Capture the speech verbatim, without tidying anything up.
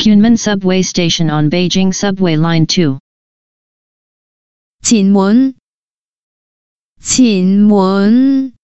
Qianmen Subway Station on Beijing Subway Line two. 前門前門